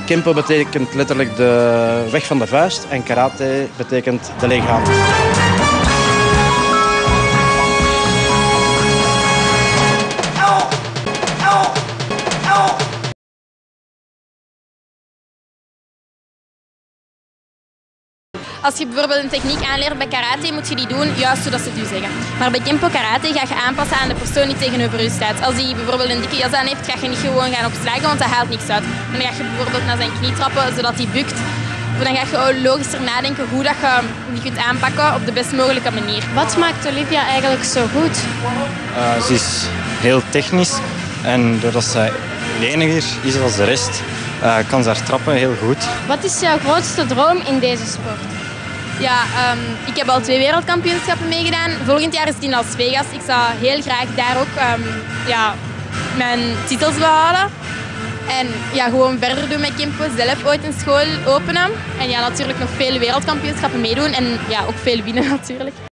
Kempo betekent letterlijk de weg van de vuist en karate betekent de lege hand. Als je bijvoorbeeld een techniek aanleert bij karate, moet je die doen juist zodat ze het u zeggen. Maar bij Kempo karate ga je aanpassen aan de persoon die tegenover u staat. Als hij bijvoorbeeld een dikke jas aan heeft, ga je niet gewoon gaan opslagen, want dat haalt niks uit. Dan ga je bijvoorbeeld naar zijn knie trappen, zodat hij bukt. Dan ga je ook logischer nadenken hoe dat je die kunt aanpakken op de best mogelijke manier. Wat maakt Olivia eigenlijk zo goed? Ze is heel technisch en doordat zij leniger is als de rest, kan ze haar trappen heel goed. Wat is jouw grootste droom in deze sport? Ja, ik heb al 2 wereldkampioenschappen meegedaan. Volgend jaar is het in Las Vegas. Ik zou heel graag daar ook mijn titels behouden. En ja, gewoon verder doen met Kempo, zelf ooit een school openen. En ja, natuurlijk nog vele wereldkampioenschappen meedoen en ja, ook veel winnen natuurlijk.